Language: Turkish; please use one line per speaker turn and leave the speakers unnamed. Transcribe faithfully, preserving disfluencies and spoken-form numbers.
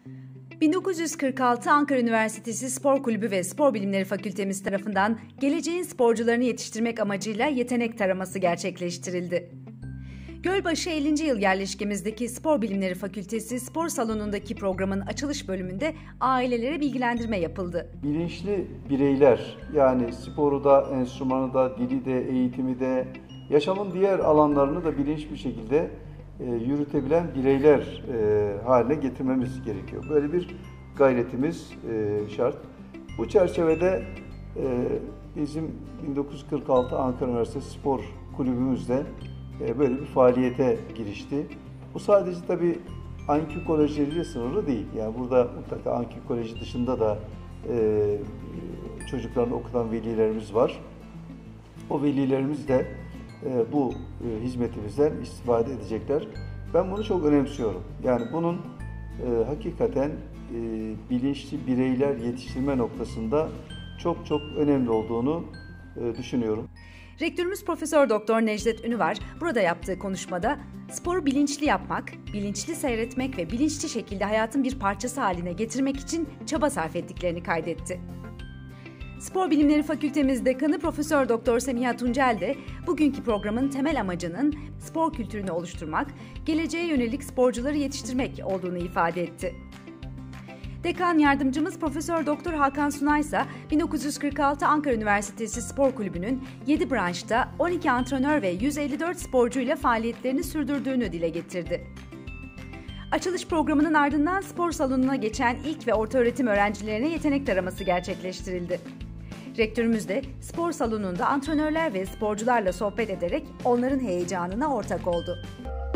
bin dokuz yüz kırk altı Ankara Üniversitesi Spor Kulübü ve Spor Bilimleri Fakültemiz tarafından geleceğin sporcularını yetiştirmek amacıyla yetenek taraması gerçekleştirildi. Gölbaşı ellinci yıl yerleşkemizdeki Spor Bilimleri Fakültesi spor salonundaki programın açılış bölümünde ailelere bilgilendirme yapıldı.
Bilinçli bireyler, yani sporu da, enstrümanı da, dili de, eğitimi de, yaşamın diğer alanlarını da bilinçli bir şekilde e, yürütebilen bireyler e, haline getirmemiz gerekiyor. Böyle bir gayretimiz e, şart. Bu çerçevede e, bizim bin dokuz yüz kırk altı Ankara Üniversitesi Spor Kulübümüzde e, böyle bir faaliyete girişti. Bu sadece tabii Ankü Kolejleriyle sınırlı değil. Yani burada mutlaka Ankü Koleji dışında da e, çocuklarını okutan velilerimiz var. O velilerimiz de e, bu e, hizmetimizden istifade edecekler. Ben bunu çok önemsiyorum. Yani bunun e, hakikaten e, bilinçli bireyler yetiştirme noktasında çok çok önemli olduğunu e, düşünüyorum.
Rektörümüz Profesör Doktor Necdet Ünüvar burada yaptığı konuşmada sporu bilinçli yapmak, bilinçli seyretmek ve bilinçli şekilde hayatın bir parçası haline getirmek için çaba sarf ettiklerini kaydetti. Spor Bilimleri Fakültemiz Dekanı Profesör Doktor Semiha Tuncel de bugünkü programın temel amacının spor kültürünü oluşturmak, geleceğe yönelik sporcuları yetiştirmek olduğunu ifade etti. Dekan yardımcımız Profesör Doktor Hakan Sunay ise bin dokuz yüz kırk altı Ankara Üniversitesi Spor Kulübü'nün yedi branşta on iki antrenör ve yüz elli dört sporcuyla faaliyetlerini sürdürdüğünü dile getirdi. Açılış programının ardından spor salonuna geçen ilk ve ortaöğretim öğrencilerine yetenek taraması gerçekleştirildi. Rektörümüz de spor salonunda antrenörler ve sporcularla sohbet ederek onların heyecanına ortak oldu.